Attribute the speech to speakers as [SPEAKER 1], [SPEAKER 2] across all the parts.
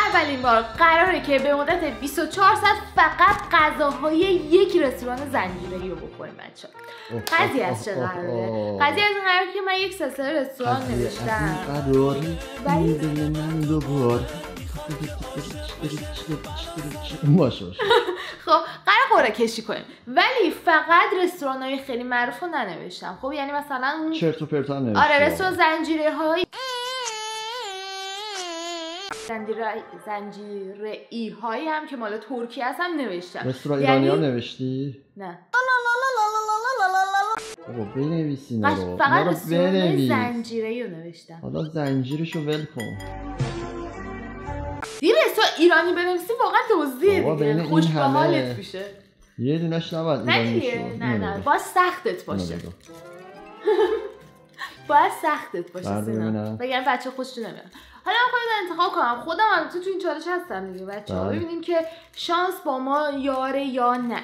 [SPEAKER 1] اولین بار قراره که به مدت 24 ساعت فقط غذاهای یک رستوران زنجیره‌ای رو بخوریم بچه‌ها. قضیه از چه قراره؟ قضیه از این قراره که من یک سلسله رستوران نوشتم.
[SPEAKER 2] ولی من دوبار باشه
[SPEAKER 1] خب قرار قرعه کشی کنیم ولی فقط رستوران‌های خیلی معروف رو ننوشتم. خب یعنی مثلا
[SPEAKER 2] چرت و پرت هم نوشتم.
[SPEAKER 1] آره رستوران زنجیره‌های زنجیره‌ای هایی هم که مال ترکیه هست هم نوشتم.
[SPEAKER 2] رستوران ایرانی ها نوشتی؟
[SPEAKER 1] نه
[SPEAKER 2] بابا بنویسی اینا رو.
[SPEAKER 1] فقط رستوران زنجیره‌ای رو نوشتم.
[SPEAKER 2] حالا زنجیرشو ول کن.
[SPEAKER 1] این رستوران ایرانی بنویسی واقعا دزدیه دیگه. خوش به حالت میشه.
[SPEAKER 2] یه دونش نباید ایرانی شه.
[SPEAKER 1] نه باید سختت باشه. باید سختت باشه سینا. بگم بچه خوشش نمیاد. حالا من خودم انتخاب کنم. خودم البته تو این چالش هستم دیگه بچه‌ها. ببینیم که شانس با ما یاره یا نه.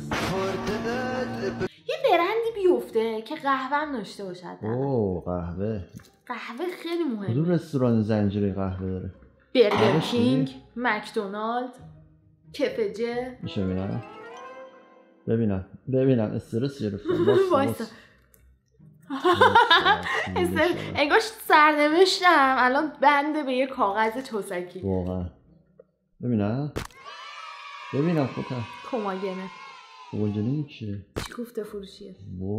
[SPEAKER 1] یه برندی بیفته که قهوه هم داشته باشه.
[SPEAKER 2] اوه قهوه
[SPEAKER 1] خیلی مهمه.
[SPEAKER 2] کدوم رستوران زنجیره قهوه داره؟
[SPEAKER 1] برگر کینگ، مکدونالد، کفجه.
[SPEAKER 2] میشه ببینم استرس گرفتم.
[SPEAKER 1] وایسا. انگار سرنوشتم الان بنده به یه کاغذ چوسکی.
[SPEAKER 2] واقعا ببینم خودم کماگنه چیه؟
[SPEAKER 1] چی گفته فروشیه؟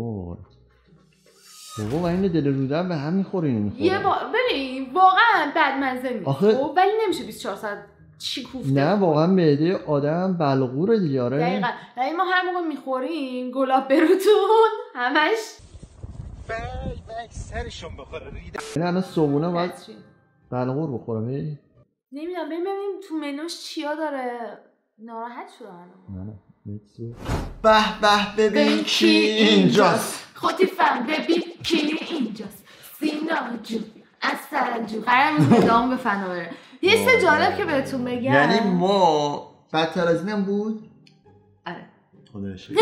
[SPEAKER 2] بابا این دل رودن به هم میخوره اینو میخوره.
[SPEAKER 1] ببین واقعا بدمزه نیست ولی نمیشه 24 ساعت چی کوفته.
[SPEAKER 2] نه واقعا معده آدم بلغوره دیگه. آره
[SPEAKER 1] دقیقاً. یعنی ما هر موقع میخوریم گلاب بروتون همش
[SPEAKER 3] سرشون بخوره ریده.
[SPEAKER 2] این الان صبحونه باید بلغور بخورم.
[SPEAKER 1] نمیدونم ببینیم تو منوش چیا داره. ناراحت شدم.
[SPEAKER 2] نه
[SPEAKER 3] به ببین کی اینجاست.
[SPEAKER 1] خطیفم ببین کی اینجاست. سینا جون اصلا جون قرار ادام به فنا بره. یه سه جالب که بهتون بگم.
[SPEAKER 2] یعنی ما بدتر از اینم بود؟
[SPEAKER 1] آره
[SPEAKER 2] خدا شکر.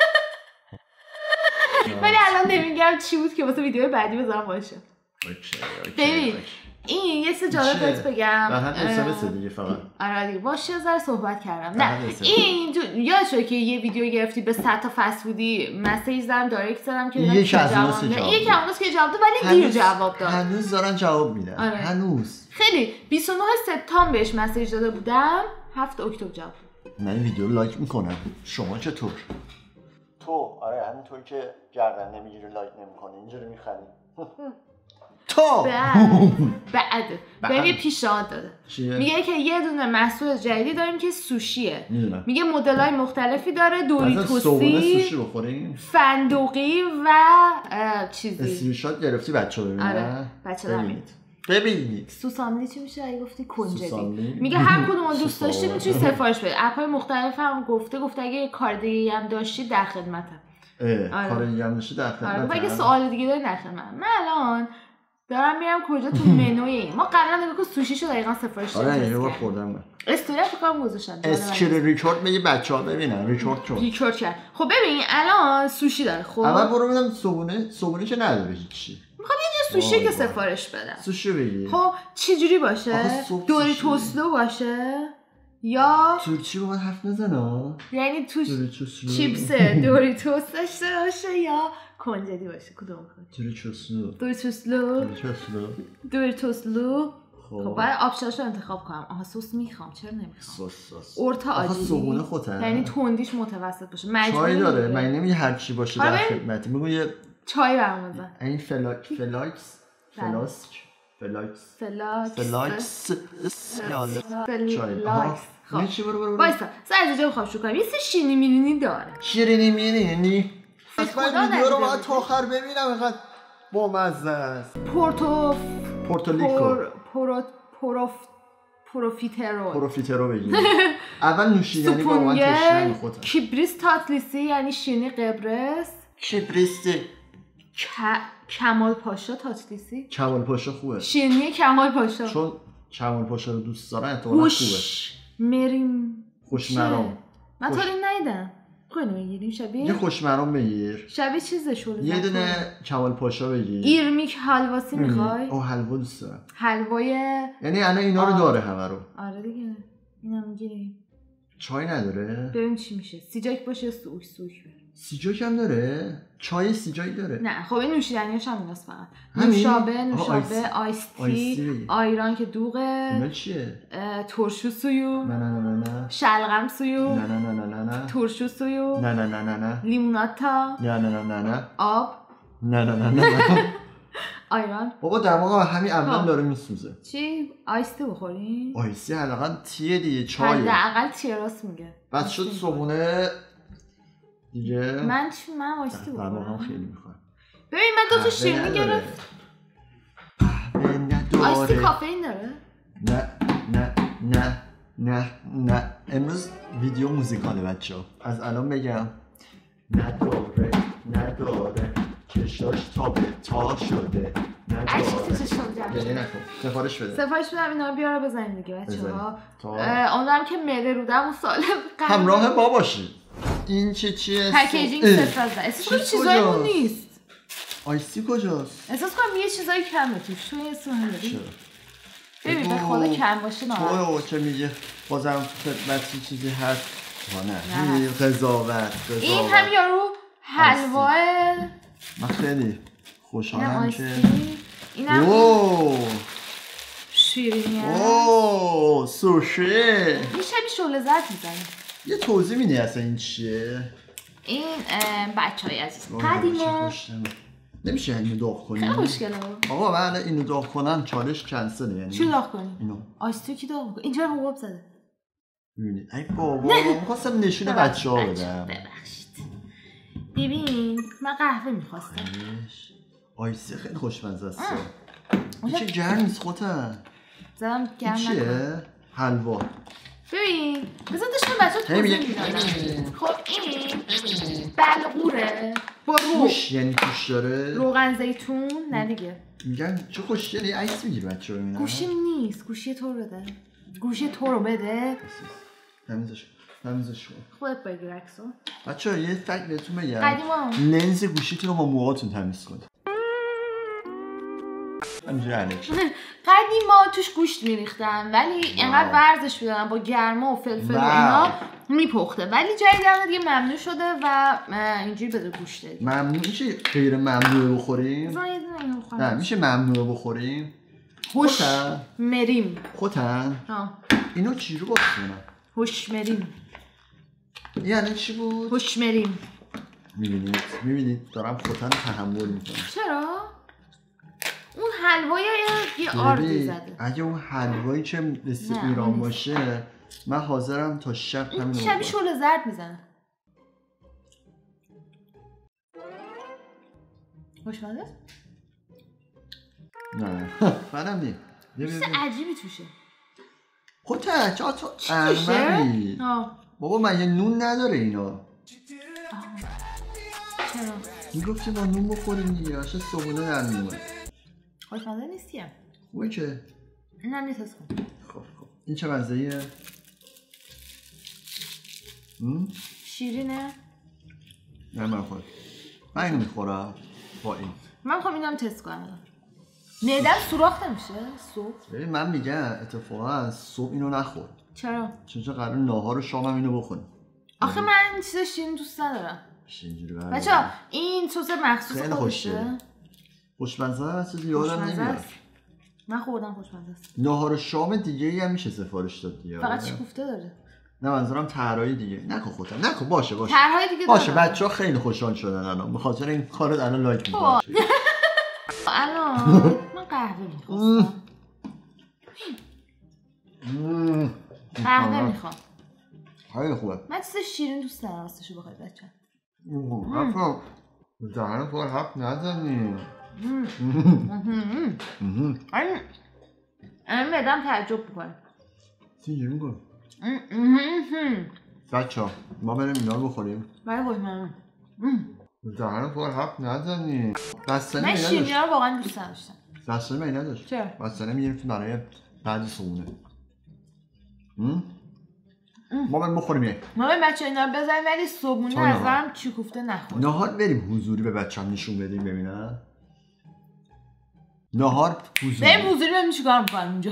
[SPEAKER 1] ولی الان نمیگم چی بود که واسه ویدیو بعدی بذارم باشه. ببین این یه سه جالب بهت بگم.
[SPEAKER 2] به هم SMS دیگه فقط.
[SPEAKER 1] آره دیگه باشه یه ذره صحبت کردم. نه این یادت که یه ویدیو گرفتی به 100 تا فست فودی مسیج زدم دایرکت زدم که
[SPEAKER 2] یک از اوناست
[SPEAKER 1] که جواب داد ولی دیر جواب داد.
[SPEAKER 2] هنوز دارن جواب میدن.
[SPEAKER 1] آره.
[SPEAKER 2] هنوز
[SPEAKER 1] خیلی 29 سپتامبر بهش مسیج داده بودم 7 اکتبر جواب.
[SPEAKER 2] من این ویدیو رو لایک میکنم. شما چطور؟
[SPEAKER 4] تو آره همینطور که گردن نمیگیری لایک نمیکنی اینجوری میخندی.
[SPEAKER 2] تو
[SPEAKER 1] بعد ببین پیشنهاد داده. میگه که یه دونه محصول جدیدی داریم که سوشیه. میگه مدل‌های مختلفی داره. دوریتوسی
[SPEAKER 2] سوشی بخوریم
[SPEAKER 1] فندقی و چیزی.
[SPEAKER 2] اسکرین شات گرفتی بچه‌ها ببینن.
[SPEAKER 1] آره بچه‌ها
[SPEAKER 2] ببینید
[SPEAKER 1] سوساملی چی میشه اگه گفتی کنجدی. میگه هر کدوم دوست داشتی میتونی سفارش بدی. اپ‌های مختلف هم گفته اگه کار دیگه هم داشتی در خدمتم.
[SPEAKER 2] کار دیگه هم داشتی در خدمتم.
[SPEAKER 1] اگه سوال دیگه داری در خدمتم. من الان دارم میرم کجا تو منوی این. ما قبلا نگاه سوشیشو دقیقاً سفارش دادیم.
[SPEAKER 2] آره یه بار خوردم من.
[SPEAKER 1] استوری فکرام گذاشتم.
[SPEAKER 2] اسکرین ریکورد میگه بچه‌ها ببینن ریکورد
[SPEAKER 1] کرد. خب ببین الان سوشی داره. خب
[SPEAKER 2] اول برو ببینم صبحونه که نداره هیچی.
[SPEAKER 1] میخوام یه سوشی که سفارش بدم.
[SPEAKER 2] سوشی بگی.
[SPEAKER 1] خب چه جوری باشه؟ دوریتوسلو باشه یا
[SPEAKER 2] ترکی رو باید حرف نزنه.
[SPEAKER 1] یعنی توش چیپس دوریتوس داشته باشه یا کنجدی باشه. کدوم دوریتوسلو. خب باید آپشناشو انتخاب کنم. سس میخوام چرا نمیخوام؟ اورتا عادی.
[SPEAKER 2] صبحونه خودت.
[SPEAKER 1] یعنی تندیش متوسط باشه.
[SPEAKER 2] چای داره. من نمیگه هر چی باشه در خدمت. میگم یه
[SPEAKER 1] چای برام بزن.
[SPEAKER 2] این فلاکس
[SPEAKER 1] خب چی برو وایسا سر جا میخوام شروع کنم. یه سه شیرینی میرینی داره.
[SPEAKER 2] شیرینی میرینی من ویدیو رو باید تا آخر ببینم. اینقدر بامزه است. پروفیترو بگید. اول نوشیدنی با من تشنه خودم.
[SPEAKER 1] کیبریس تاتلیسی یعنی شیرینی قبرس.
[SPEAKER 2] کیبریستی
[SPEAKER 1] کمال پاشا تاتلیسی.
[SPEAKER 2] کمال پاشا خوبه.
[SPEAKER 1] شیرینی کمال پاشا
[SPEAKER 2] چون کمال پاشا رو دوست دارن احتمالاً خوبه.
[SPEAKER 1] مریم
[SPEAKER 2] خوش مرام.
[SPEAKER 1] من تا این ندیدم. خیلی بگیریم
[SPEAKER 2] یه
[SPEAKER 1] شبیه
[SPEAKER 2] خوشمرام بگیر.
[SPEAKER 1] شبیه چیزه شده
[SPEAKER 2] یه دونه کمال پاشا بگیر.
[SPEAKER 1] ایرمیک حلواسی میخوای؟
[SPEAKER 2] او حلوا دوست دارم.
[SPEAKER 1] حلوای
[SPEAKER 2] یعنی الان اینا رو داره همه رو.
[SPEAKER 1] آره دیگه اینم میگیریم.
[SPEAKER 2] چای نداره؟
[SPEAKER 1] ببین چی میشه. سیجاک باشه سوک بره.
[SPEAKER 2] سیجاک هم داره؟ چای سیجاک داره؟
[SPEAKER 1] نه خب این نوشیدنیاش هم ایناست فقط.
[SPEAKER 2] همین؟
[SPEAKER 1] نوشابه آیستی آیران که دوغه.
[SPEAKER 2] اینا چیه؟
[SPEAKER 1] ترشو سویو.
[SPEAKER 2] نه
[SPEAKER 1] شلغم سویو.
[SPEAKER 2] نه
[SPEAKER 1] ترشو سویو.
[SPEAKER 2] نه
[SPEAKER 1] لیموناتا.
[SPEAKER 2] نه
[SPEAKER 1] آب.
[SPEAKER 2] نه
[SPEAKER 1] آیران.
[SPEAKER 2] بابا دماغم همین اول داره میسوزه.
[SPEAKER 1] چی؟ آیستی بخوریم؟
[SPEAKER 2] آیستی حداقل تیه دیگه چایه.
[SPEAKER 1] حداقل تیه راست میگه.
[SPEAKER 2] بس شد صبحونه دیگه.
[SPEAKER 1] من آیستی بخورم.
[SPEAKER 2] دماغم خیلی میخواد.
[SPEAKER 1] ببین من 2 تا شیرینی گرفت. آیستی کافئین داره؟
[SPEAKER 2] نه امروز ویدیو موزیکاله بچه‌ها. از الان بگم نداره چشاش تا شده یعنی نکن سفارش بده.
[SPEAKER 1] سفارش بدم اینا رو بیاره بزنیم دیگه بچه‌ها. امیدوارم که معده رودم و سالم
[SPEAKER 2] همراه ما باشید. این چیه؟
[SPEAKER 1] پکیجینگ 0/10. احساس چیزایمون نیست.
[SPEAKER 2] آیسی کجاست؟
[SPEAKER 1] احساس کنم یه چیزایی کمه توش. تو یه سوال داری؟ ببین به خدا کم باشه
[SPEAKER 2] تو چه میگه بازم خدمت چیزی هست؟ نه قضاوت.
[SPEAKER 1] این هم یارو حلواه.
[SPEAKER 2] من خیلی خوشحالم که
[SPEAKER 1] اینم شیرینی
[SPEAKER 2] سوشی.
[SPEAKER 1] این شبیه شعله زرد میزنه.
[SPEAKER 2] یه توضیح میدی اصلا این چیه؟
[SPEAKER 1] این بچه‌های عزیز قدیما
[SPEAKER 2] نمیشه اینو داغ کنیم.
[SPEAKER 1] خیلی خوشگله.
[SPEAKER 2] آقا من اینو داغ کنم چالش کنسله. یعنی
[SPEAKER 1] چی داغ کنیم؟
[SPEAKER 2] اینو
[SPEAKER 1] آیستو کی داغ می‌کنه؟ اینجا حباب زده.
[SPEAKER 2] ببینید ای بابا می‌خواستم نشون بچه‌ها بدم.
[SPEAKER 1] ببخشید. ببین من قهوه می‌خواستم.
[SPEAKER 2] آیسی خیلی خوشمزه است. این چه گرم نیست خودت.
[SPEAKER 1] زدم گرم نکنه.
[SPEAKER 2] چیه؟ حلوا.
[SPEAKER 1] ببین بذار داشتم بچه‌ها توضیح می‌دادم. خب این بلغوره.
[SPEAKER 2] گوش یعنی توش داره؟
[SPEAKER 1] روغن زیتون نه دیگه.
[SPEAKER 2] میگن چه خوشگلی عکس میگیری بچه‌ها اینا.
[SPEAKER 1] گوشیم نیست. گوشی تو رو بده. گوشی تو رو بده.
[SPEAKER 2] تمیزش کن.
[SPEAKER 1] خودت بگیر عکسو.
[SPEAKER 2] بچه‌ها یه فکت بهتون بگم.
[SPEAKER 1] قدیما
[SPEAKER 2] لنز گوشیتون رو با موهاتون تمیز کنید. همینجوری علکی.
[SPEAKER 1] قدیما توش گوشت میریختن ولی اینقدر ورزش میدادن با گرما و فلفل و اینا میپخته. ولی جدیدن دیگه ممنوع شده و اینجوری بده گوشته.
[SPEAKER 2] ممنوع میشه غیر ممنوع بخوریم؟ نه میشه ممنوع بخوریم.
[SPEAKER 1] هوش مریم.
[SPEAKER 2] خوتن؟ اینو چی رو باز کنم؟
[SPEAKER 1] هوش مریم.
[SPEAKER 2] یعنی چی بود؟
[SPEAKER 1] هوش مریم.
[SPEAKER 2] میبینید دارم خوتن تحمل میکنم.
[SPEAKER 1] چرا؟ اون حلوای یه آردی زده.
[SPEAKER 2] اگه اون حلوایی که مثل ایران باشه من حاضرم تا شب همین رو
[SPEAKER 1] شبیه شعله زرد میزنه. خوشمزه است؟
[SPEAKER 2] نه منم نیم
[SPEAKER 1] چیز عجیبی توشه.
[SPEAKER 2] خوته چه تو ارمنی بابا من یه نون نداره اینا.
[SPEAKER 1] چرا؟
[SPEAKER 2] میگفتی با نون بخوریم دیگه باشه صبحونه در نونه.
[SPEAKER 1] خوشمزه نیستیم.
[SPEAKER 2] خوبه که؟
[SPEAKER 1] این هم نیست کن.
[SPEAKER 2] خب این چه مزه‌ایه؟
[SPEAKER 1] شیرینه؟
[SPEAKER 2] نه من خود من اینو میخورم با این.
[SPEAKER 1] من میخوام اینم تست کنم. معده‌م سوراخ نمیشه صبح؟
[SPEAKER 2] ببین من میگم اتفاقا صبح اینو نخور.
[SPEAKER 1] چرا؟
[SPEAKER 2] چون قرار ناهار و شامم اینو بخوریم.
[SPEAKER 1] آخه من چیز شیرین دوست ندارم. بچه‌ها این سس مخصوص خودشه.
[SPEAKER 2] خوشمزه است چیزی یادم نمیاد.
[SPEAKER 1] من خوردم خوشمزه است.
[SPEAKER 2] ناهار و شام دیگه ای هم میشه سفارش داد دیگه.
[SPEAKER 1] فقط چی کوفته داره؟
[SPEAKER 2] نه منظورم طرحهای دیگه. نکن خودت. نکن باشه.
[SPEAKER 1] طرحهای دیگه
[SPEAKER 2] باشه بچه‌ها خیلی خوشحال شدن الان به خاطر این کارت الان لایک می‌کنن.
[SPEAKER 1] الان من قهوه می‌خواستم. قهوه می‌خوام.
[SPEAKER 2] خیلی خوبه.
[SPEAKER 1] من چیز شیرین دوست ندارم راستش بخوای بچه‌ها.
[SPEAKER 2] حرفا دهن پر حرف نزنی.
[SPEAKER 1] این معده‌م تعجب می‌کنه.
[SPEAKER 2] چی می‌کنه؟ بچه‌ها ما بریم اینا رو بخوریم.
[SPEAKER 1] برای خوشمزه.
[SPEAKER 2] دهن پر حرف نزنی. بستنی
[SPEAKER 1] من شیرینی‌ها رو واقعا دوست نداشتم.
[SPEAKER 2] بستنی من نداشت.
[SPEAKER 1] چرا؟
[SPEAKER 2] بستنی می‌گرفتیم برای بعد صبحونه. ما بریم بخوریم.
[SPEAKER 1] ما به بچه اینا بزنیم ولی صبحونه ازم چی کوفته نخوریم.
[SPEAKER 2] نهار بریم حضوری به بچه‌م نشون بدیم ببینن. نهار حضوری.
[SPEAKER 1] بریم حضوری ببینیم چیکار می‌کنیم اونجا.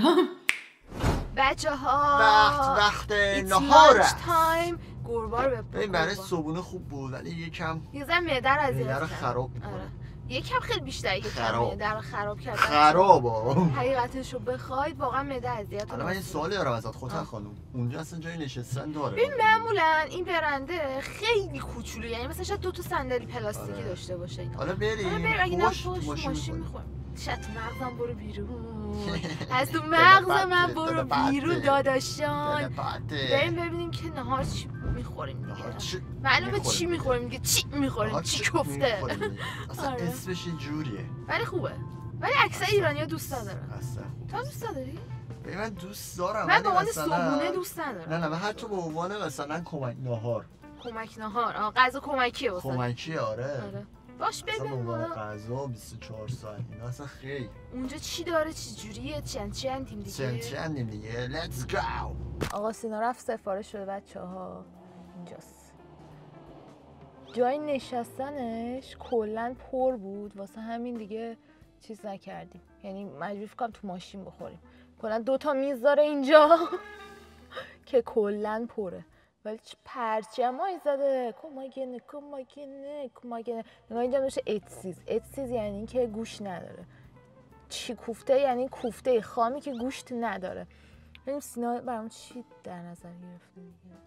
[SPEAKER 1] بچه‌ها
[SPEAKER 2] وقت نهاره.
[SPEAKER 1] تایم گوربار
[SPEAKER 2] ببین برای صبحونه خوب بود ولی یکم
[SPEAKER 1] یه ذره معده رو اذیت
[SPEAKER 2] خراب می‌کنه.
[SPEAKER 1] یکم خیلی بیشتر یکم معده رو خراب کرد.
[SPEAKER 2] خرابه.
[SPEAKER 1] حقیقتش رو بخواید واقعا معده اذیت.
[SPEAKER 2] حالا من یه سوالی دارم ازت خودت خانم. اونجا اصلا جای نشستن داره؟
[SPEAKER 1] ببین معمولا این برنده خیلی کوچولو، یعنی مثلا شاید 2 تا صندلی پلاستیکی داشته باشه اینا.
[SPEAKER 2] حالا بریم.
[SPEAKER 1] اگه نه ماشین می‌خوریم. شت مغزم برو بیرون. از تو مغز من برو بیرون داداشان. بریم ببینیم که نهار چی میخوریم دیگه. معلومه چی میخوریم دیگه. چی میخوریم؟ چی کوفته.
[SPEAKER 2] اصلا اسمش اینجوریه.
[SPEAKER 1] ولی خوبه. ولی اکثر ایرانی‌ها دوست ندارن.
[SPEAKER 2] اصلا
[SPEAKER 1] تو دوست نداری؟
[SPEAKER 2] من دوست دارم.
[SPEAKER 1] من به عنوان صبحونه دوست ندارم.
[SPEAKER 2] نه من حتی به عنوان مثلا کمک نهار.
[SPEAKER 1] کمک نهار. غذا کمکیه واسه.
[SPEAKER 2] کمکی آره.
[SPEAKER 1] باش بریم بالا.
[SPEAKER 2] غذا 24 ساعت اینا اصلا خیلی.
[SPEAKER 1] اونجا چی داره چه جوریه چند اندیم
[SPEAKER 2] دیگه. Let's go.
[SPEAKER 1] آقا سینا رفت سفارش شده بچه‌ها. اینجاست. جای نشستنش کلا پر بود واسه همین دیگه چیز نکردیم. یعنی مجبور کنم تو ماشین بخوریم. کلا 2 تا میز داره اینجا که کلا پره. ولی چه پرچمایی زده. کماگنه نگاه اینجا نوشته اتسیز یعنی که گوشت نداره. چی کوفته یعنی کوفته خامی که گوشت نداره. ببینیم سینا برامون چی در نظر گرفته دیگه.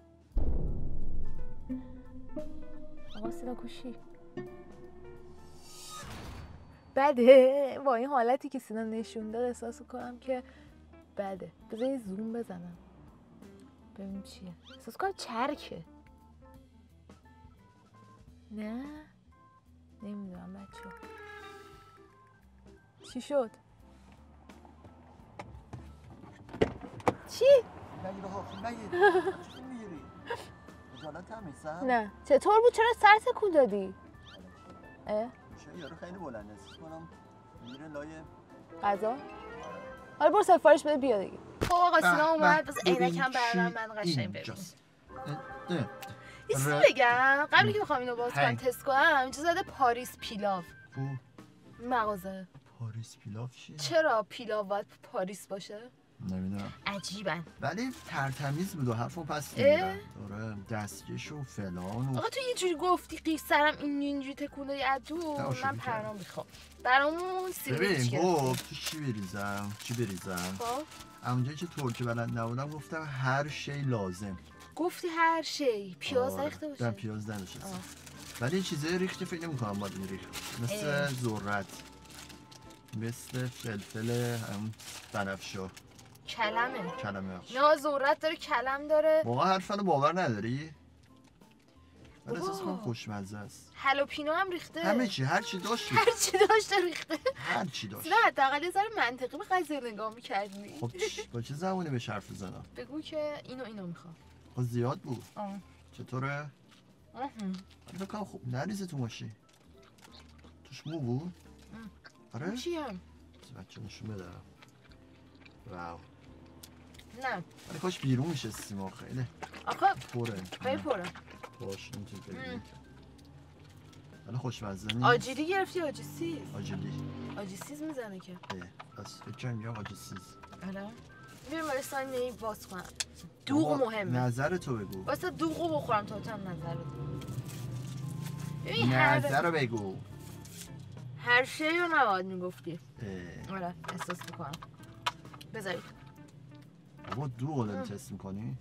[SPEAKER 1] آقا سینا کوشی بده. با این حالتی که سینا نشون داد احساس کنم که بده. بذار یه زوم بزنم ببینیم چیه. احساس کنم چرکه. نه نمیدونم بچه چی شد؟ چی؟ نه چطور بود؟ چرا سر تکون دادی؟
[SPEAKER 4] یارو خیلی بلنده کنم میره لای
[SPEAKER 1] غذا؟ حالا برو سفارش بده بیا دیگه. خب آقا سینا اومد بس عینکم بردارم من قشنگ ببینیم. یه چیزی بگم قبلی که بخوام اینو باز کنم تست کنم اینجا زده پاریس پیلاو. مغازه
[SPEAKER 2] پاریس پیلاو چیه؟
[SPEAKER 1] چرا پیلاو باید پاریس باشه؟
[SPEAKER 2] نمیدونم.
[SPEAKER 1] عجیبن.
[SPEAKER 2] ولی ترتمیز بود و حرفو پس نمیدن. آره دستکش و فلان.
[SPEAKER 1] آقا تو یه جوری گفتی قیف سرم اینجوری تکونه یادو من پرام میخوام. برامون سیریچ
[SPEAKER 2] ببین خب تو چی بریزم؟
[SPEAKER 1] خب
[SPEAKER 2] اونجایی که ترکی بلد نبودم گفتم هر شی لازم.
[SPEAKER 1] گفتی هر شی پیاز ریخته باشه؟
[SPEAKER 2] نه پیاز نداشتم. ولی چیزای ریخته فکر نمی‌کنم باید میریخت. مثل ذرت. مثل فلفل هم بنفشا.
[SPEAKER 1] کلمه.
[SPEAKER 2] نه
[SPEAKER 1] ذرت داره کلم داره.
[SPEAKER 2] واقعا حرفنو باور نداری؟ من احساس کنم خوشمزه است.
[SPEAKER 1] هالوپینو هم ریخته.
[SPEAKER 2] همه چی هر چی داشت
[SPEAKER 1] ریخته.
[SPEAKER 2] هر چی داشت.
[SPEAKER 1] نه حداقل یه ذره منطقی به قضیه نگاه می‌کردی.
[SPEAKER 2] خب با چه زبونی بهش حرف بزنم؟
[SPEAKER 1] بگو که اینو میخوام.
[SPEAKER 2] خب زیاد بود. چطوره؟ فکر کنم خوب نریزه تو ماشین. توش مو بود؟ آره؟
[SPEAKER 1] چیه؟
[SPEAKER 2] بچه نشون بدم. واو.
[SPEAKER 1] نه.
[SPEAKER 2] ولی کاش بیرون میشستیم ما خیلی.
[SPEAKER 1] آخه
[SPEAKER 2] پره.
[SPEAKER 1] خیلی پره.
[SPEAKER 2] باش نمیتونی بگیم. ولی خوشمزه نیست.
[SPEAKER 1] آجیلی گرفتی آجیسیز؟ آجیسیز میزنه که.
[SPEAKER 2] بس فکر میگم آجیسیز.
[SPEAKER 1] آره. بریم برای سانی باز کنم. دوغ مهمه.
[SPEAKER 2] نظر تو بگو.
[SPEAKER 1] واسه دوغو بخورم تا هم نظر بگو.
[SPEAKER 2] نظر رو بگو.
[SPEAKER 1] هر شی رو نباید میگفتی. آره احساس میکنم. بذارید.
[SPEAKER 2] بابا دوغ داری تست میکنی؟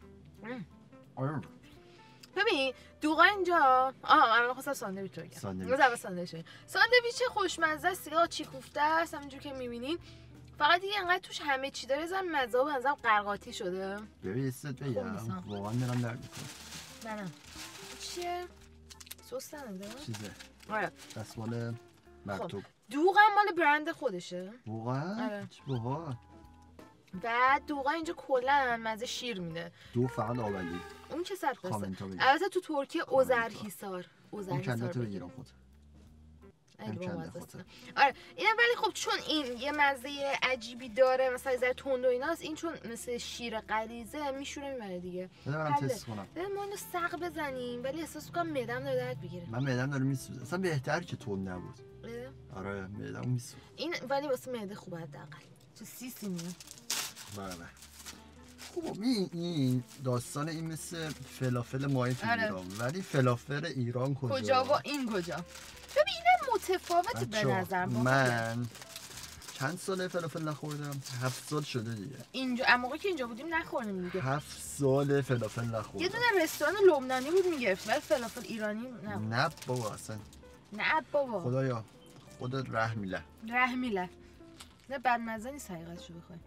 [SPEAKER 1] ببین دوغا اینجا من خواستم ساندویچ رو بگم. ساندویچ خوشمزه است دیگه. چی کوفته است همینجور که میبینین. فقط دیگه انقدر توش همه چی داره زن مزه و بنظرم قرقاتی شده.
[SPEAKER 2] ببین استت بگم واقعا میرم درد میکنه.
[SPEAKER 1] نه چیه؟ سس نمیده؟
[SPEAKER 2] چیزه
[SPEAKER 1] آره
[SPEAKER 2] دستمال مکتوب.
[SPEAKER 1] دوغ هم مال برند خودشه.
[SPEAKER 2] واقعا؟
[SPEAKER 1] آره
[SPEAKER 2] باحال.
[SPEAKER 1] بعد دوغا اینجا کلا مزه شیر میده.
[SPEAKER 2] دوغ فقط آولی.
[SPEAKER 1] اون چه صد قصه. البته تو ترکیه اوزرهیسار.
[SPEAKER 2] اون کندتو بگیرم خود.
[SPEAKER 1] آره اینم ولی خب چون این یه مزه عجیبی داره مثلا ذره تند و ایناست، این چون مثل شیر غلیظه میشوره میبره دیگه.
[SPEAKER 2] برم تست کنم.
[SPEAKER 1] ما اینو سق بزنیم ولی احساس می‌کنم معده‌م داره درد بگیره.
[SPEAKER 2] من معده‌م داره میسوزه. اصلا بهتر که تند نبود. آره معده‌م میسوزه.
[SPEAKER 1] این ولی واسه معده خوبه حداقل. تو سیسی میاد.
[SPEAKER 2] بله. خب این داستان این مثل فلافل ماهی تو ایران، ولی فلافل ایران کجا
[SPEAKER 1] و این کجا؟ ببین اینم متفاوته به نظر
[SPEAKER 2] من چند ساله فلافل نخوردم؟ 7 سال شده دیگه.
[SPEAKER 1] اینجا موقعی که اینجا بودیم نخوردیم دیگه.
[SPEAKER 2] 7 سال فلافل نخوردم.
[SPEAKER 1] یه دونه رستوران لبنانی بود میگرفت ولی فلافل ایرانی نبود.
[SPEAKER 2] نه بابا اصلا.
[SPEAKER 1] نه بابا.
[SPEAKER 2] خدایا خودت رحمیله.
[SPEAKER 1] نه بدمزه نیست حقیقتشو بخوای.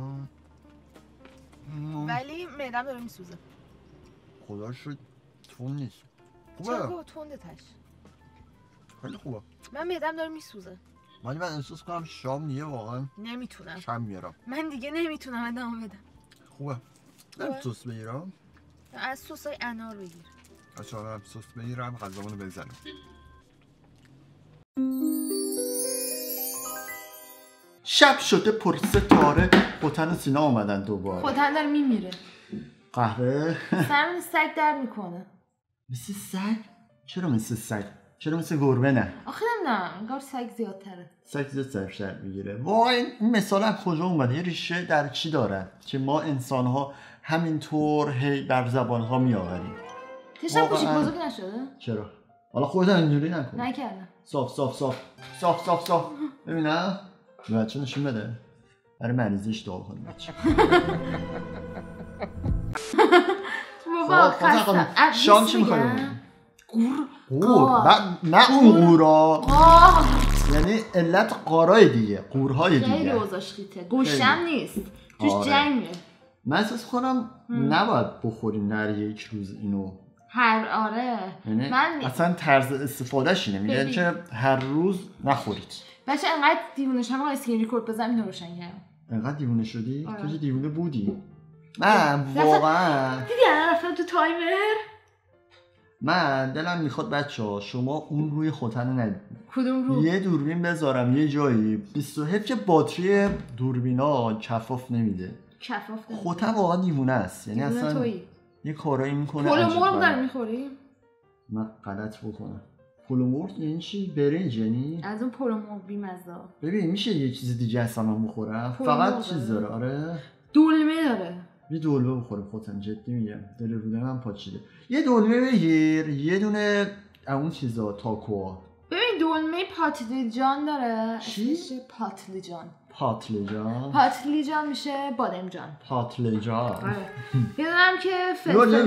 [SPEAKER 1] ولی معده‌م داره میسوزه.
[SPEAKER 2] خدا شد تون نیست. خوبه.
[SPEAKER 1] چرا تونده تاش؟
[SPEAKER 2] خیلی خوبه.
[SPEAKER 1] من معده‌م داره میسوزه.
[SPEAKER 2] ولی من احساس کنم شام دیگه واقعا
[SPEAKER 1] نمیتونم.
[SPEAKER 2] شام میارم.
[SPEAKER 1] من دیگه نمیتونم ادامه بدم.
[SPEAKER 2] خوبه. برم سس بگیرم.
[SPEAKER 1] از سسای انار بگیر.
[SPEAKER 2] اصلا برم سس بگیرم غذامونو بزنم. شب شده پر ستاره خوتن و سینا اومدن دوباره.
[SPEAKER 1] خوتن داره میمیره.
[SPEAKER 2] قهوه
[SPEAKER 1] سرمون سگ در میکنه.
[SPEAKER 2] مثل سگ؟ چرا مثل سگ؟ چرا مثل گربه نه؟
[SPEAKER 1] آخه نمیدونم انگار سگ زیادتره.
[SPEAKER 2] سگ زیاد سرشتر میگیره. وای این مثال از کجا اومده؟ یه ریشه در چی داره که ما انسان ها همینطور هی بر زبان ها میآوریم؟
[SPEAKER 1] تشم کوچیک بزرگ نشده؟
[SPEAKER 2] چرا؟ حالا خودت اینجوری نکن.
[SPEAKER 1] نکردم.
[SPEAKER 2] صاف ببینم. بچه نشون بده. برای مریضیش دعا کنیم بچه.
[SPEAKER 1] بابا خستم.
[SPEAKER 2] شام چی میخوایی بکنیم؟ قور. نه اون قورا. یعنی علت قارای دیگه. قورهای دیگه.
[SPEAKER 1] خیلی اوضاش خیته. گوشتم نیست. توش جنگ میره.
[SPEAKER 2] من احساس کنم نباید بخوریم در یک روز اینو.
[SPEAKER 1] آره.
[SPEAKER 2] من اصلا طرز استفادهش اینه. میگن که هر روز نخورید.
[SPEAKER 1] بچه انقدر دیوونه شدم اسکرین ریکورد بزنم اینو روشن کردم.
[SPEAKER 2] انقدر دیوونه شدی؟ تو که دیوونه بودی. من واقعا
[SPEAKER 1] دیدی الان رفتم تو تایمر.
[SPEAKER 2] من دلم میخواد بچه‌ها شما اون روی خوتن ندید.
[SPEAKER 1] کدوم رو؟
[SPEAKER 2] یه دوربین بذارم یه جایی 27 که باتری دوربینا کفاف نمیده.
[SPEAKER 1] کفاف نمیده.
[SPEAKER 2] خوتن واقعا دیوونه است. یعنی اصلا یه کارایی میکنه.
[SPEAKER 1] پلو مرغ داری میخوری؟
[SPEAKER 2] من غلط بکنم. پلو مرغ یعنی چی؟ برنج یعنی؟
[SPEAKER 1] از اون پلو مرغ بی‌مزه.
[SPEAKER 2] ببین میشه یه چیز دیگه اصلا من بخورم؟ فقط چیز داره. آره
[SPEAKER 1] دلمه داره.
[SPEAKER 2] یه دلمه بخورم خوتن جدی میگم. دل روده من پاچیده. یه دلمه بگیر، یه دونه اون چیزا تاکو.
[SPEAKER 1] ببین دلمه پاتلیجان داره.
[SPEAKER 2] چی؟
[SPEAKER 1] پاتلیجان.
[SPEAKER 2] پاتلیجان
[SPEAKER 1] میشه بادمجان.
[SPEAKER 2] پاتلیجان.
[SPEAKER 1] آره. یه دونم که فلفل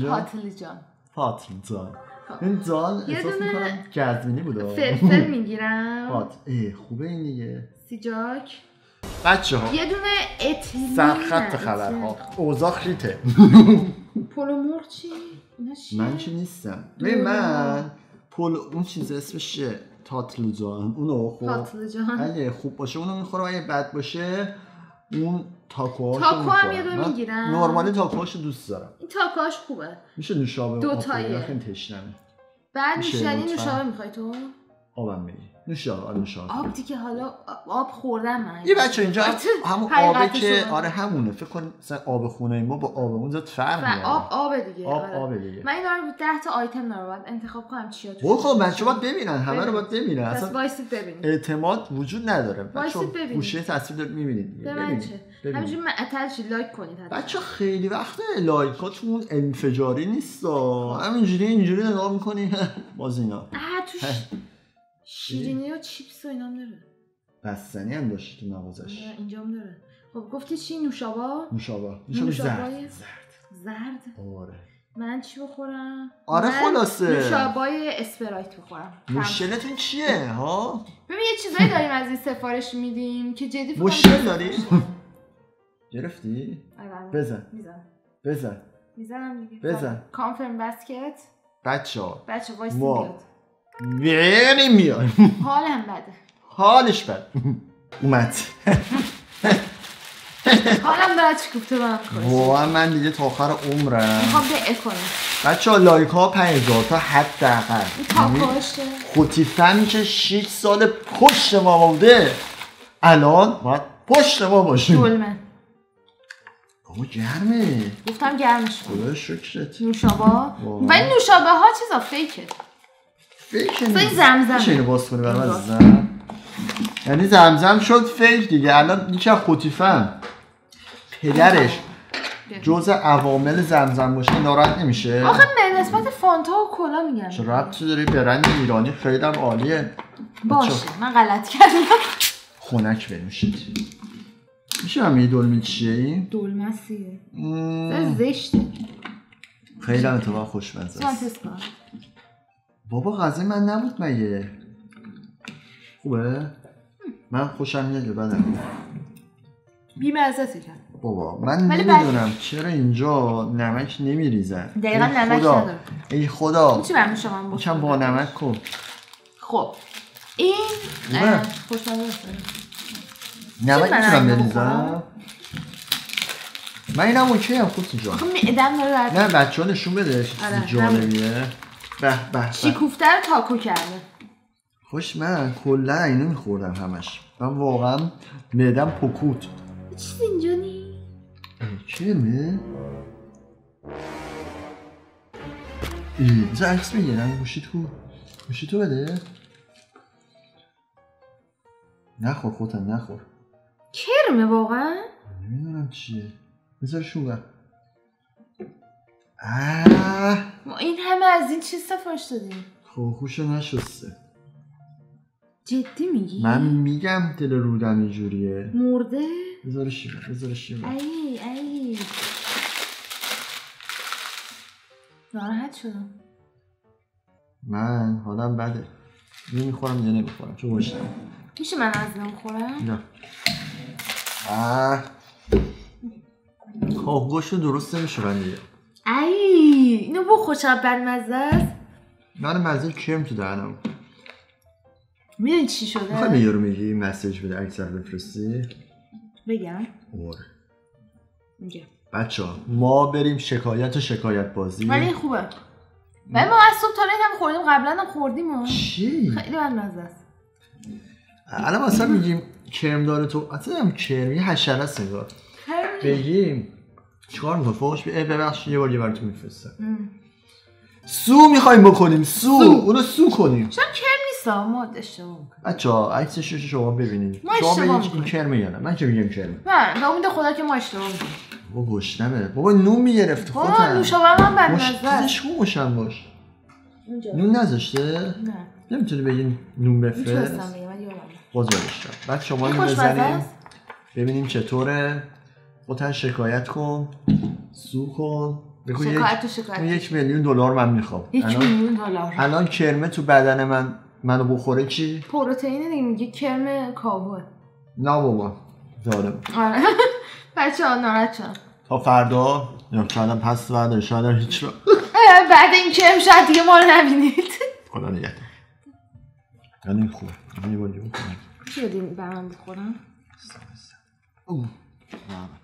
[SPEAKER 1] پاتلیجان.
[SPEAKER 2] این جان احساس میکنم گزمینی بوده.
[SPEAKER 1] فلفل میگیرم.
[SPEAKER 2] خوبه این دیگه.
[SPEAKER 1] سیجاک.
[SPEAKER 2] بچه ها
[SPEAKER 1] یه دونه اتلین.
[SPEAKER 2] سرخط خبرها. اوضاع خیته.
[SPEAKER 1] پلو مرغ چی؟
[SPEAKER 2] من چی نیستم. من اون چیز اسمش چیه؟ تاتلوجان. اونو خوب اگه خوب باشه اونو میخورم، اگه بد باشه اون تاکوهاشو میخورم.
[SPEAKER 1] تاکو هم یه دو میگیرم.
[SPEAKER 2] نورمالی تاکوهاشو دوست دارم.
[SPEAKER 1] این تاکوهاش خوبه.
[SPEAKER 2] میشه نوشابه.
[SPEAKER 1] دوتاییه.
[SPEAKER 2] خیلی تشنمه.
[SPEAKER 1] بعد میشه نوشابه میخوای تو؟
[SPEAKER 2] آبم میگی. نوشابه.
[SPEAKER 1] آب دیگه حالا آب خوردم من.
[SPEAKER 2] یه بچه اینجا همون آبه که آره همونه. فکر کن مثلا آب خونه ما با آب اون زاد فرق میاره.
[SPEAKER 1] آب دیگه.
[SPEAKER 2] آب دیگه.
[SPEAKER 1] من اینا رو 10 تا آیتم دارم بعد انتخاب کنم چیا توش.
[SPEAKER 2] خب بچه‌ها باید ببینن، همه رو باید ببینن.
[SPEAKER 1] اصلا وایسید ببینید.
[SPEAKER 2] اعتماد وجود نداره.
[SPEAKER 1] بچه‌ها
[SPEAKER 2] گوشه تصویر دارید میبینید.
[SPEAKER 1] همینجوری معطل لایک کنید.
[SPEAKER 2] بچه‌ها خیلی وقته لایکاتون انفجاری نیست. همینجوری نگاه می‌کنی باز اینا.
[SPEAKER 1] توش شیرینی و چیپس و اینا هم داره.
[SPEAKER 2] بستنی هم داشت تو مغازش.
[SPEAKER 1] اینجا هم داره. خب گفتی چی؟ نوشابه زرد.
[SPEAKER 2] آره.
[SPEAKER 1] من چی بخورم؟
[SPEAKER 2] آره خلاصه
[SPEAKER 1] نوشابه اسپرایت بخورم.
[SPEAKER 2] مشکلتون چیه ها؟
[SPEAKER 1] ببین یه چیزایی داریم از این سفارش میدیم که جدی
[SPEAKER 2] مشکل داری؟ گرفتی؟
[SPEAKER 1] بزن. میزنم دیگه.
[SPEAKER 2] بزن.
[SPEAKER 1] کانفرم بسکت.
[SPEAKER 2] بچه
[SPEAKER 1] وایس میاد.
[SPEAKER 2] میاد.
[SPEAKER 1] حالم بده.
[SPEAKER 2] حالش بد. اومد.
[SPEAKER 1] حالم داره شکوفته من کنم
[SPEAKER 2] واقعا من دیگه تا آخر عمرم
[SPEAKER 1] میخوام بیعه کنم
[SPEAKER 2] بچه ها لایک ها 5000 تا حداقل
[SPEAKER 1] تاکوشه
[SPEAKER 2] خوتیفم که 6 سال پشت ما بوده الان باید پشت ما باشیم
[SPEAKER 1] دولمه
[SPEAKER 2] بابا گرمه
[SPEAKER 1] گفتم گرمش
[SPEAKER 2] خدا شکرت
[SPEAKER 1] نوشابه ولی نوشابه ها چیزا فیکه
[SPEAKER 2] فیک
[SPEAKER 1] نیست زمزم
[SPEAKER 2] میشه اینو باز کنی برام عزیزم یعنی زمزم شد فیک دیگه الان یکی از خوتیفم پدرش جزء عوامل زمزم باشه ناراحت نمیشه
[SPEAKER 1] آخه به نسبت فانتا و کلا میگم
[SPEAKER 2] چه ربطی داری برند ایرانی خیلی هم عالیه
[SPEAKER 1] باشه من غلط کردم
[SPEAKER 2] خنک بنوشید میشه هم یه دلمه چیه این؟
[SPEAKER 1] دلمه سیه زشته
[SPEAKER 2] خیلی هم اتفاق خوشمزه است بابا غذای من نبود مگه خوبه؟ من خوشم میاد بدم
[SPEAKER 1] بی‌مزه کرد
[SPEAKER 2] بابا من نمیدونم چرا اینجا نمک نمیریزن
[SPEAKER 1] دقیقا نمک نداره
[SPEAKER 2] ای خدا
[SPEAKER 1] میشه برمی شما بخورم
[SPEAKER 2] چند با نمک کن
[SPEAKER 1] خب این خوشمزه است
[SPEAKER 2] نمک میتونم بریزم من اینم اوکی هم خود جان
[SPEAKER 1] آخه معدم داره درد
[SPEAKER 2] نه بچه ها نشون بده چیزی جالبیه به به
[SPEAKER 1] شیکوفته رو تاکو کرده
[SPEAKER 2] خوش من کلا اینو میخوردم همش من واقعا معدم پکوت
[SPEAKER 1] چیز اینجا نی؟
[SPEAKER 2] چیه بذار عکس بگیرم گوشی تو بده نخور خودم نخور
[SPEAKER 1] کرمه واقعا؟
[SPEAKER 2] نمیدونم چیه بذار شوگر
[SPEAKER 1] ما این همه از این چیز سفارش دادیم
[SPEAKER 2] خب خوشو نشسته
[SPEAKER 1] جدی میگی؟
[SPEAKER 2] من میگم دل رودم اینجوریه
[SPEAKER 1] مرده؟
[SPEAKER 2] بذار شیمه
[SPEAKER 1] ای ناراحت شدم
[SPEAKER 2] من حالم بده یه میخورم یه نمیخورم چون باشتم
[SPEAKER 1] میشه من از نمیخورم؟
[SPEAKER 2] نه گوشو درست نمیشه من دیگه
[SPEAKER 1] اینو بخور چقدر بدمزه است
[SPEAKER 2] من مزه کرم تو دهنم
[SPEAKER 1] میدونی چی شده؟
[SPEAKER 2] میخوای یه رو میگی مسیج بده اکثر بفرستی؟
[SPEAKER 1] بگم؟ میگم
[SPEAKER 2] بچه ها ما بریم شکایت بازی
[SPEAKER 1] ولی خوبه ولی ما از صبح تا لیت هم خوردیم قبلا هم خوردیم
[SPEAKER 2] چی؟
[SPEAKER 1] خیلی بدمزه است
[SPEAKER 2] الان مثلا میگیم کرم داره تو اصلا هم کرم یه حشره است نگار بگیم چیکار میکنه فوش ببخش یه بار براتون میفرستم سو میخوایم بکنیم اونو سو کنیم
[SPEAKER 1] چون کرم نیستا ما اشتباه میکنیم
[SPEAKER 2] بچه‌ها عکسش رو شما ببینید
[SPEAKER 1] شما
[SPEAKER 2] بگید این کرمه یا نه من که میگم کرمه
[SPEAKER 1] نه به امید خدا که ما اشتباه میکنیم
[SPEAKER 2] بابا گشنمه بابا نون میگرفت
[SPEAKER 1] بابا نوشابه من بدمزه
[SPEAKER 2] است خوشم باش نون نذاشته؟
[SPEAKER 1] نه
[SPEAKER 2] نمیتونی بگین نون بفرست؟
[SPEAKER 1] میتونستم بگم ولی یادم
[SPEAKER 2] باز بعد شما نون بزنیم ببینیم چطوره خودت شکایت کن سو کن بگو $1,000,000 من میخوام
[SPEAKER 1] $1,000,000
[SPEAKER 2] الان کرمه تو بدن منو بخوره چی؟
[SPEAKER 1] پروتئین دیگه میگه کرم کاهوه
[SPEAKER 2] نه بابا دارم
[SPEAKER 1] آره بچه ها ناراحت شدم
[SPEAKER 2] تا فردا یا شاید پس فردا شاید هیچ وقت
[SPEAKER 1] بعد این کرم شاید دیگه ما رو نبینید
[SPEAKER 2] خدا نگهدار یعنی خوبه یعنی باید
[SPEAKER 1] چی بدیم به من بخورم؟